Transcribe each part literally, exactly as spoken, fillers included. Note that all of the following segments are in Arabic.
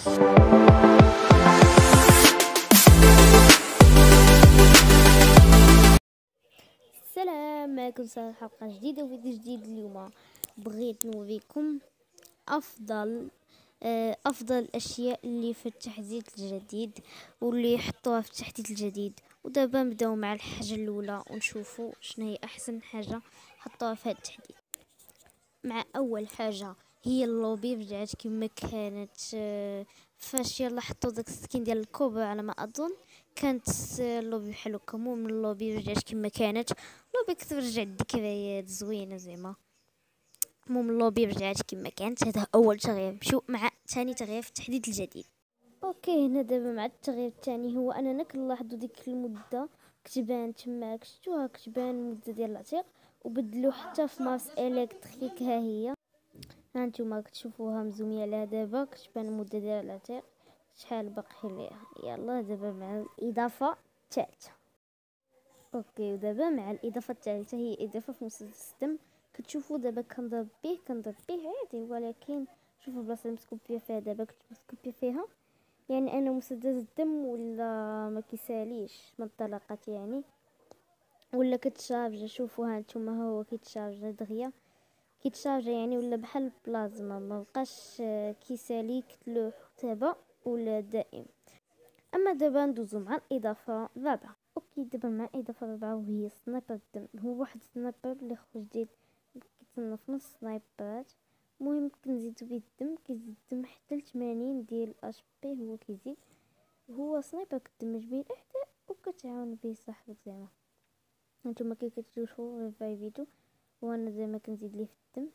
السلام معكم ساره، حلقه جديده وفيديو جديد. اليوم بغيت نوريكم افضل افضل الاشياء اللي في التحديث الجديد واللي يحطوها في التحديث الجديد. ودابا نبداو مع الحاجه الاولى ونشوفوا شنو هي احسن حاجه حطوها في هذا التحديث. مع اول حاجه هي اللوبي، رجعت كما كانت فاش يلا حطوا داك السكين ديال الكوبا على ما اظن. كانت اللوبي بحال هكا، مو من اللوبي رجعت كما كانت. لوبي كنت رجعت ذكريات زوينه زعما. المهم اللوبي رجعت كما كانت. هذا اول تغيير. نمشيو مع ثاني تغيير في التحديث الجديد. اوكي، هنا دابا مع التغيير الثاني هو اننا كنلاحظوا ديك المده كتبان تماك، شفتوها كتبان المده ديال العتيق، وبدلوا حتى في مارس الكتريك. ها هي ها نتوما كتشوفوها مزوميه. دابا كتبان المده ديال العتيق شحال باقي ليها. يلا دابا مع الاضافه الثالثه. اوكي، ودابا مع الاضافه الثالثه هي اضافه في مسدس الدم. كتشوفوا دابا كنضرب به كنضرب به عادي، ولكن شوفوا البلاصه المسكوبيه فيها دابا كنت مسكوبيه فيها، يعني انا مسدس الدم ولا ما كيساليش من الطلقات يعني، ولا كتشارج. شوفوا ها نتوما هو كيتشارج دغيا كيتشارج يعني، ولا بحال البلازما ما بقاش كيسالي كتلوح تابع ولا دائم. اما دابا ندوزو مع الاضافه الرابعه. اوكي، دابا مع الاضافه الرابعه وهي سنايبر الدم. هو واحد السنايبر اللي خرج جديد كيتصنف نص سنايبرات. المهم كنزيدو بيه الدم، كيزيد الدم حتى ل ثمانين ديال اش بي. هو كيزيد، هو سنايبر كتدمج بيه الاعداء وكتعاون به صاحبك زعما. هانتوما كي كتشوفوا في فيديو وانا زعما كنزيد ليه في الدم.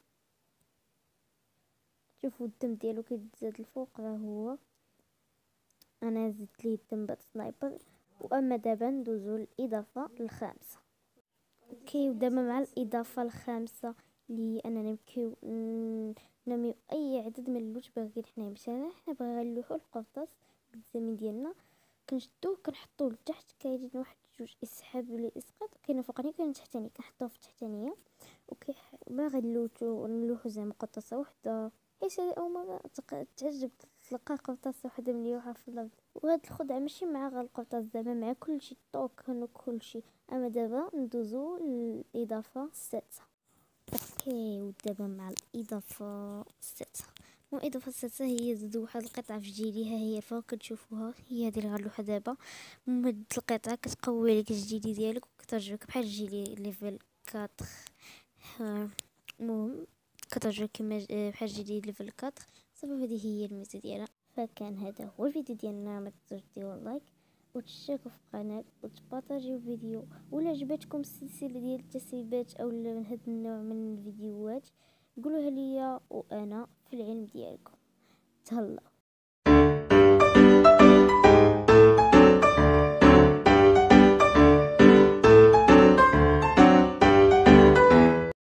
شوفوا الدم ديالو كيتزاد الفوق، راه هو انا زدت ليه الدم بات سنايبر. واما دابا ندوزو للاضافه الخامسه. اوكي، ودابا مع الاضافه الخامسه اللي اننا نمكيو نميو اي عدد من اللوت باغيين حنايا. مثلا حنا بغا نلوحو القرطاس بالزمن ديالنا، كنشدوه كنحطوه لتحت، كاينين واحد جوج اسحاب لي اسقاط، كاينه فوقاني كاينه تحتاني، كنحطوه في التحتانيه. اوكي، باغي نلوتو نلوحو زعما قرطاسه وحده، حيت اول مره تعجب تلقى قرطاسه وحده مليوحه في الارض. وهاد الخدعه ماشي مع غير القرطاس، زعما مع كلشي، الطوكن وكلشي. اما دابا ندوزو للاضافه السادسه. اوكي، ودابا مع الاضافه السادسه. والاضافه السادسه هي زادوا واحد القطعه في جيلي. ها هي فوق كتشوفوها، هي هذه اللي غنلوحها دابا. مد القطعه كتقوي لك الجيلي ديالك وكترجعك بحال الجيلي ليفل أربعة. المهم كترجع كيما بحال الجيلي ليفل أربعة. صافي، هذه هي الميزه ديالها. فكان هذا هو الفيديو ديالنا. ما تنسوش ديروا لايك وتشتركوا في القناه وتبارطاجيو الفيديو. ولا عجبتكم السلسله ديال التسريبات او من هذا النوع من الفيديوهات قولوها ليا وانا في العلم ديالكم. تهلاو.